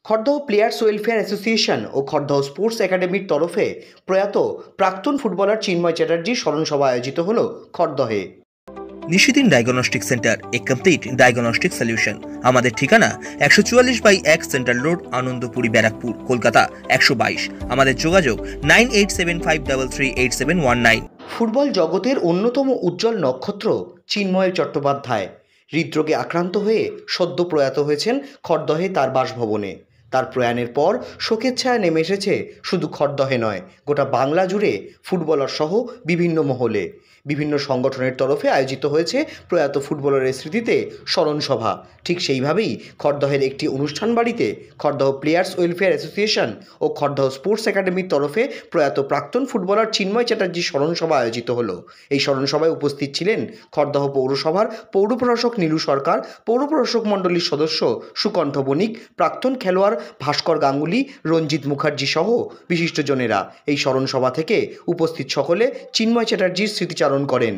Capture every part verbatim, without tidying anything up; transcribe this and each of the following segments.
Khardah players welfare association ও Khardah sports একাডেমির তরফে প্রয়াত প্রাক্তন ফুটবলার চিন্ময় চ্যাটার্জির স্মরণসভা আয়োজিত হল খড়দহে। Nishidin diagnostic centre, a complete diagnostic solution. আমাদের ঠিকানা একশো চুয়াল্লিশ বাই এক সেন্ট্রাল রোড, আনন্দপুরি, ব্যারাকপুর, কলকাতা একশো বাইশ। আমাদের যোগাযোগ nine eight seven five three three eight seven one nine. Football জগতের অন্যতম উজ্জ্বল নক্ষত্র চিন্ময় চট্টোপাধ্যায় হৃদরোগে আক্রান্ত হয়ে সদ্য প্রয়াত হয়েছেন খড়দহে তার বাসভবনে। তার প্রয়াণের পর শোকের ছায়া নেমে এসেছে শুধু খড়দহে নয়, গোটা বাংলা জুড়ে ফুটবলার সহ বিভিন্ন মহলে। বিভিন্ন সংগঠনের তরফে আয়োজিত হয়েছে প্রয়াত ফুটবলারের স্মৃতিতে স্মরণসভা। ঠিক সেইভাবেই খড়দহের একটি অনুষ্ঠান বাড়িতে খড়দহ প্লেয়ার্স ওয়েলফেয়ার অ্যাসোসিয়েশন ও খড়দহ স্পোর্টস একাডেমির তরফে প্রয়াত প্রাক্তন ফুটবলার চিন্ময় চ্যাটার্জির স্মরণসভা আয়োজিত হলো। এই স্মরণসভায় উপস্থিত ছিলেন খড়দহ পৌরসভার পৌর প্রশাসক নীলু সরকার, পৌর প্রশাসক মণ্ডলীর সদস্য সুকণ্ঠ বণিক, প্রাক্তন খেলোয়াড় ভাস্কর গাঙ্গুলি, রঞ্জিত মুখার্জি সহ বিশিষ্টজনেরা। এই স্মরণসভা থেকে উপস্থিত সকলে চিন্ময় চ্যাটার্জির স্মৃতিচারণ করেন।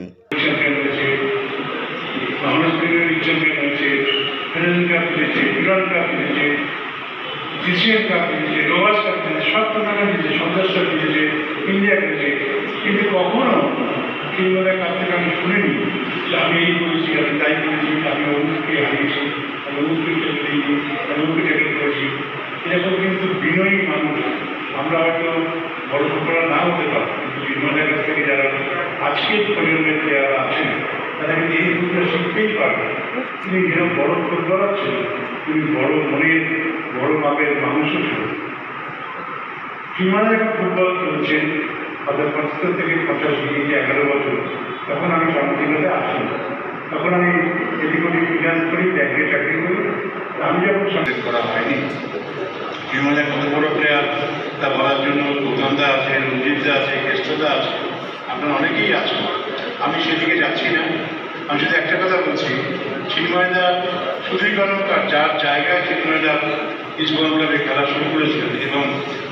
কিন্তু কখনো চিন্ময়ের কাছ থেকে আমি শুনিনি যে আমি এই করেছি, আমি তাই করেছি, আমি অমুককে হারিয়েছি, আমি অমুককে দিয়েছি, আমি অমুককে ট্যাকেল করেছি। এরকম কিন্তু বিনয়ী মানুষ। আমরা হয়তো বড় ফুটবলার না হতে পারি, কিন্তু চিন্ময়ের কাছ থেকে যারা আজকের প্রজন্মের যারা আছেন তারা কিন্তু এই জিনিসটা শিখতেই পারবে। তিনি যেরকম বড় ফুটবলার ছিলেন, তিনি বড় মনের বড় মাপের মানুষও ছিলেন। চিন্ময় এখন ফুটবল চলছেন অর্থাৎ পঁচাত্তর থেকে পঁচাশি থেকে এগারো বছর। তখন আমি সামগ্রিকভাবে আসি, তখন আমি এদিক ওদিক ফিনান্স করি, ব্যাংকে চাকরি করি। আমি যখন সঙ্গে করা হয়নি চিন্ময় কত বড় প্লেয়ার তা বলার জন্য গৌতমদা আছে, রঞ্জিতদা আছে, কেষ্টদা আছে, আপনারা অনেকেই আছেন। আমি সেদিকে যাচ্ছি না, আমি শুধু একটা কথা বলছি, চিন্ময়দা শুধুই কারণ তার যার জায়গায় চিন্ময়দা ইস্টবেঙ্গল ক্লাবে খেলা শুরু করেছিলেন এবং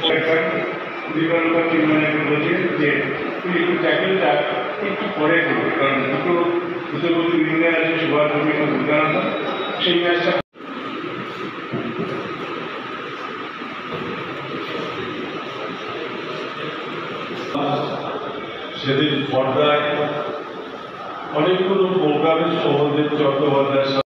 চিন্ময়দাকে বলছেন যে তুই একটু ট্যাকেলটা একটু পরে করবি, কারণ দুটো দুটো বলতে উইঙ্গার আছে, সুভাষ ভূমিকা দুর্গানন্দ, সেই ম্যাচটা সেদিন পর্দায় অনেকগুলো প্রোগ্রামের সৌরদেব চট্টোপাধ্যায়